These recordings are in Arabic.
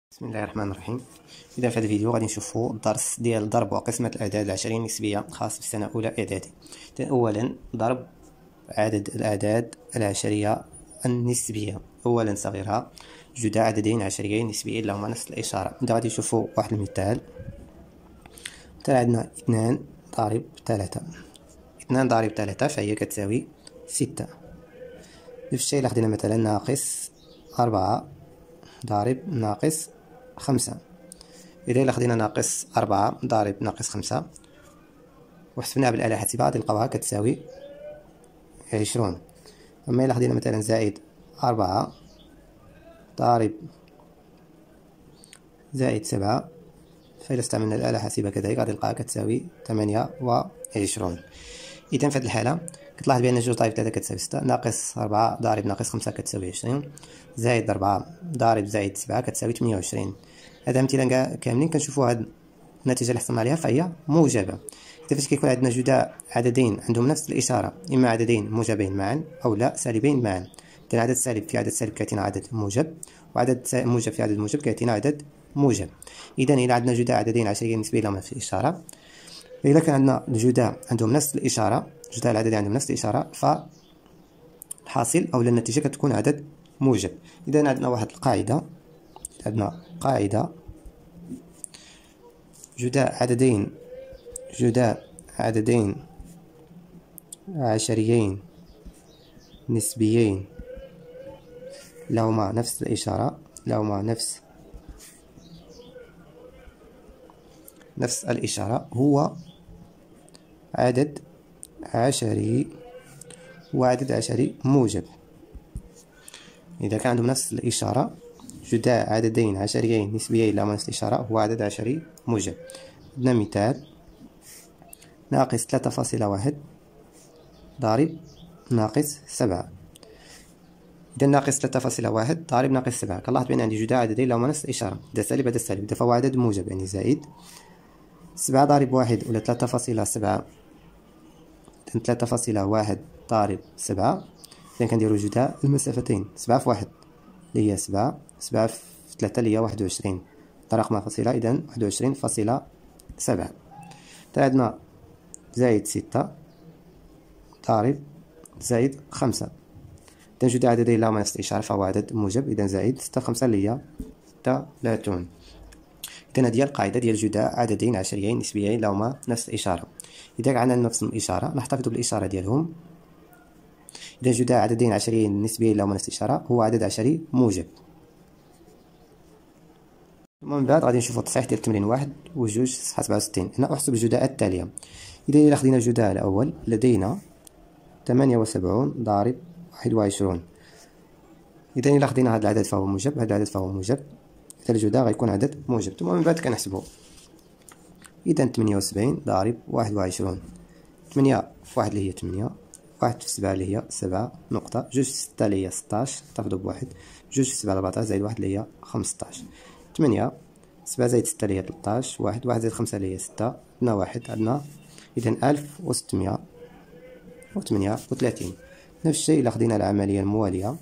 بسم الله الرحمن الرحيم. اذا في هذا الفيديو غادي نشوفوا الدرس ديال ضرب وقسمه الاعداد العشريه النسبيه خاص بالسنه الاولى اعدادي. اولا ضرب عدد الاعداد العشريه النسبيه، اولا صغيرها جداء عددين عشريين نسبيين لهما نفس الاشاره. اذا غادي نشوفوا واحد المثال عندنا 2 ضارب 3، 2 ضارب 3 فهي كتساوي 6. نفس الشيء الا خدينا مثلا ناقص 4 ضارب ناقص 5. إذا إلا خدينا ناقص 4 ضارب ناقص 5 وحسبناها بالآلة الحاسبة غادي نلقاوها كتساوي 20. أما إلا خدينا مثلا زائد 4 ضارب زائد 7 فإلا استعملنا الآلة الحاسبة كذلك غادي نلقاها كتساوي 28. إذا في هذه الحالة كتلاحظ بأن 2 ضارب 3 كتساوي 6، ناقص 4 ضارب ناقص 5 كتساوي 20، زائد 4 ضارب زائد 7 كتساوي 28. هاد الأمثلة كاملين كنشوفوا هاد النتيجة اللي حصلنا عليها فهي موجبة. إذا فاش كيكون عندنا جداء عددين عندهم نفس الإشارة، إما عددين موجبين معا أو لا سالبين معا. إذا عدد سالب في عدد سالب كيعطينا عدد موجب، وعدد موجب في عدد موجب كيعطينا عدد موجب. إذا إلا عندنا جداء عددين عشريين نسبيين لهما نفس الإشارة، إذا كان عندنا الجداء عندهم نفس الإشارة، جداء العددين عندهم نفس الإشارة، فالحاصل أو النتيجة كتكون عدد موجب. إذا عندنا واحد القاعدة، عندنا قاعدة جداء عددين عشريين نسبيين لهما نفس الإشارة، نفس الإشارة هو عدد عشري وعدد عشري موجب. إذا كان عندهم نفس الإشارة جداء عددين عشريين نسبيين لهما نفس الإشارة هو عدد عشري موجب. عندنا مثال ناقص 3.1 ضارب ناقص 7. إذا ناقص 3.1 ضارب ناقص 7 كنلاحظ بأن عندي جداء عددين لهما نفس الإشارة، هذا سالب هذا سالب، إذا فهو عدد موجب يعني زائد. 7 ضارب 1 ولا 3.7، 3.1 ضارب 7، إذا كنديرو جداء المسافتين 7 في 1 اللي هي 7، 7 في 3 اللي هي 21، رقم فاصلة إذا 21.7. عندنا زائد 6 ضارب زائد 5، إذا جداء عددين لهما نفس الإشارة فهو عدد موجب، إذا زائد 6 في 5 اللي هي 30. إذا هذه هي القاعدة ديال جداء عددين عشريين نسبيين لهما نفس الإشارة. إذا عندنا نفس الإشارة نحتفظ بالإشارة ديالهم. إذا جداء عددين عشريين نسبيين لهما نفس الإشارة هو عدد عشري موجب. ثم من بعد غادي نشوفو التصحيح ديال تمرين 1 و 2 صفحة 67. هنا أحسب الجداءات التالية. إذا خدينا الجداء الأول لدينا 78 ضارب 21. إذا إلا خدينا هذا العدد فهو موجب، هذا العدد فهو موجب، إذا الجداء غيكون عدد موجب. ثم من بعد كنحسبو. إذا 78 ضارب 21، 8 في 1 اللي هي 8، 1 في 7 اللي هي 7 نقطة، 2 في 6 اللي هي 16 نحتفظو بواحد، 2 في 7 14 زائد 1 اللي هي 15. 8 7 زائد 6 اللي هي 13، 1 زائد 5 اللي هي 6، عندنا 1 عندنا إذا 1638. نفس الشيء إلا خدينا العملية الموالية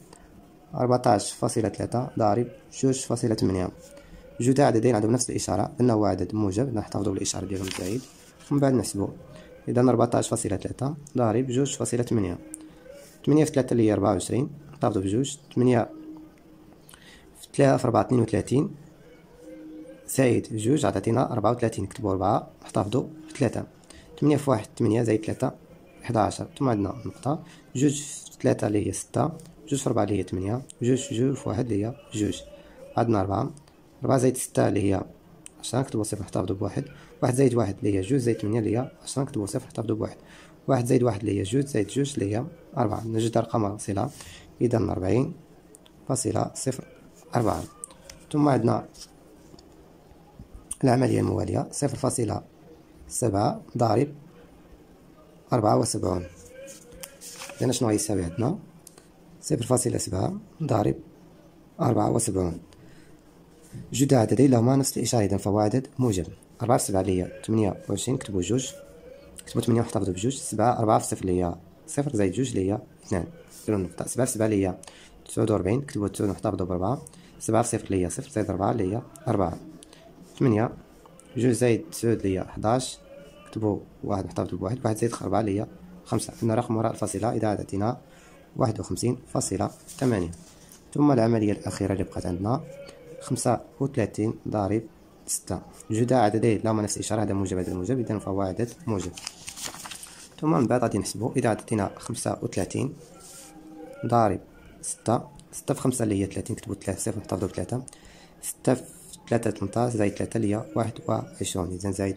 14.3 ضارب 2.8، جداء عددين عندهم نفس الإشارة أنه عدد موجب نحتفظ بالإشارة ديالهم زائد، ومن بعد نحسبو. إذا 14.3 ضارب 2.8، 8 في 3 اللي هي 24 نحتفظو بجوج، 8 في 3 في 4 32 زائد جوج عطاتينا 34، نكتبو 4 نحتفظو ب3، 8 في 1 8 زائد 3 11، ثم عندنا نقطة، 2 في 3 اللي هي 6، 2 في 4 اللي هي 8، 2 في 1 اللي هي جوج، عندنا 4 زائد 6 اللي هي 10 نكتبو صفر نحتفظو بواحد، 1 زائد 1 اللي هي جوج زائد 8 اللي هي 10 نكتبو صفر نحتفظو بواحد، 1 زائد 1 اللي هي جوج زائد جوج اللي هي 4، نوجد أرقام صلة إذا 40.04. ثم عندنا العملية الموالية 0.7 ضارب 74. إذا شنو غيساوي عندنا 0.7 ضارب 74. جداء عددين لهما نفس الإشارة إذا فهو عدد موجب. 4 في 7 اللي هي 28 نكتبو جوج، نكتبو 8 ونحتفظو بجوج، 7 4 في 0 اللي هي 0 زائد جوج اللي هي 2، نديرو النقطة. 7 في 7 اللي هي 49 نكتبو 9 ونحتفظو ب4، 7 في 0 اللي هي 0 زائد 4 اللي هي 4. 8 2 زائد 9 اللي هي 11 نكتبو 1 نحتفظ ب1 1 زائد 4 اللي هي 5. عندنا رقم وراء الفاصلة إذا عطينا 51.8. ثم العملية الأخيرة اللي بقات عندنا 35 ضارب 6. جداء عددين لهما نفس الإشارة، هذا موجب هذا موجب، إذا فهو عدد موجب. ثم من بعد غادي نحسبو إذا عطينا 35 ضارب 6. 6 في 5 اللي هي 30 نكتبو 3 صفر نحتفظو ب3. 6 في 3 18 زائد 3 اللي هي 21، إذا زائد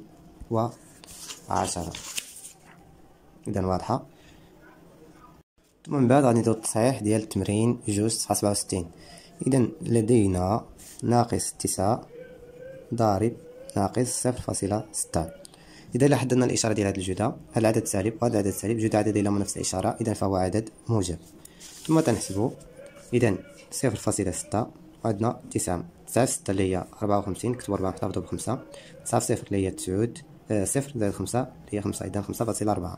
210. إذا واضحة. ثم من بعد غادي نديرو التصحيح ديال التمرين 2.67. إذا لدينا ناقص 9 ضارب ناقص 0.6. إذا لا حددنا الإشارة ديال هذا الجداء، هذا العدد سالب وهذا العدد سالب، جداء عددين لهما نفس الإشارة، إذا فهو عدد موجب. ثم تنحسبو إذا 0.6 وعندنا 9 في 6 اللي هي 54 نكتبو 4 نحتفظو ب5. 9 في 0 اللي هي 9 0 زائد 5 اللي هي 5، إذا 5.4.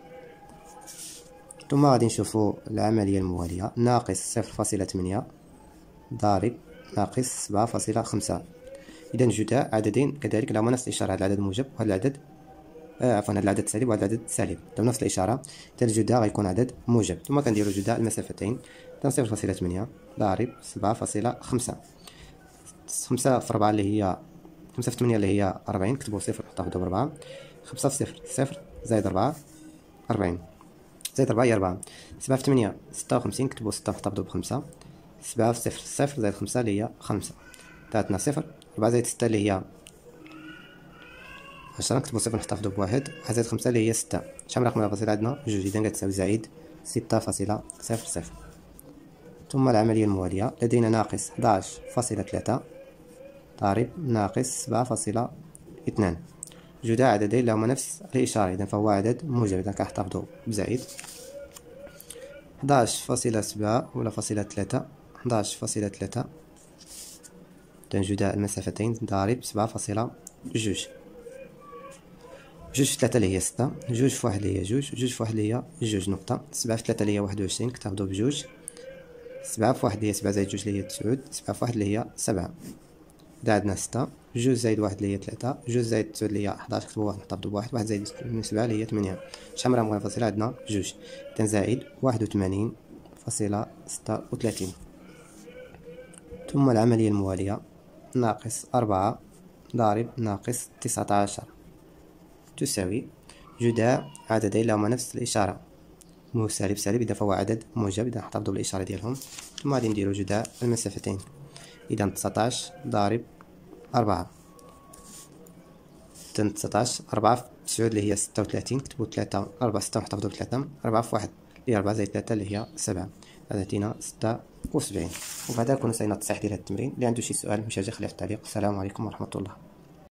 ثم غادي نشوفو العملية الموالية ناقص 0.8 ضارب ناقص 7.5. إذا جداء عددين كذلك لهما نفس الإشارة، هذا العدد موجب وهذا العدد عفوا هذا العدد سالب وهذا العدد سالب، لهما نفس الإشارة، إذا الجداء غيكون عدد موجب. ثم كنديرو جداء المسافتين، إذا 0.8 ضارب 7.5. 5 في 4 اللي هي 5 في 8 اللي هي 40 نكتبو 0 نحتفظو ب4. 5 في 0 0 زائد 4 40 زائد 4 هي 4. 7 في 8 56 نكتبو 6 نحتفظو ب5. 7 في 0 0 زائد 5 اللي هي 5. عطاتنا 0. 4 زائد 6 اللي هي 10 نكتبو 0 نحتفظو ب1. 1 زائد 5 اللي هي 6. شحال من رقم الفاصلة عندنا؟ 2، إذا كتساوي زائد 6.00. ثم العملية الموالية لدينا ناقص 11.3 ضارب ناقص 7.2. جداء عددين لهما نفس الإشارة، إذا فهو عدد موجب، إذا كنحتفظو بزائد. 11.7 ولا فاصلة 3 11.3 إذا جداء المسافتين ضارب 7.2. 2 في 3 اللي هي 6، 2 في 1 اللي هي 2، 2 في 1 اللي هي 2 نقطة. 7 في 3 اللي هي 21 كتاخدو ب2. 7 في 1 اللي هي 7 زائد 2 اللي هي 9. 7 في 1 اللي هي 7. إذا عندنا 6. 2 زائد 1 اللي هي 3. 2 زائد 9 اللي هي 11 كتبو 1 نحتفظو ب1. 1 زائد 7 اللي هي 8. شحال من رقم منفصلة عندنا؟ 2، إذا زائد 81.36. ثم العملية الموالية ناقص 4 ضارب ناقص 19 تساوي جداء عددين لهما نفس الإشارة، مو سالب سالب، إذا فهو عدد موجب، إذا نحتفظو بالإشارة ديالهم. ثم غادي نديرو جداء المسافتين، إذا 19 ضارب 4. إذا 19 4 في 9 اللي هي 36 نكتبو 3 4 6 نحتفظو ب3. 4 في 1 اللي هي 4 زائد 3 اللي هي 7، هذا عطينا 76. وبهذا نكون وصلنا للتصحيح ديال هذا التمرين. اللي عنده شي سؤال مشاجع خليه في التعليق. السلام عليكم ورحمة الله.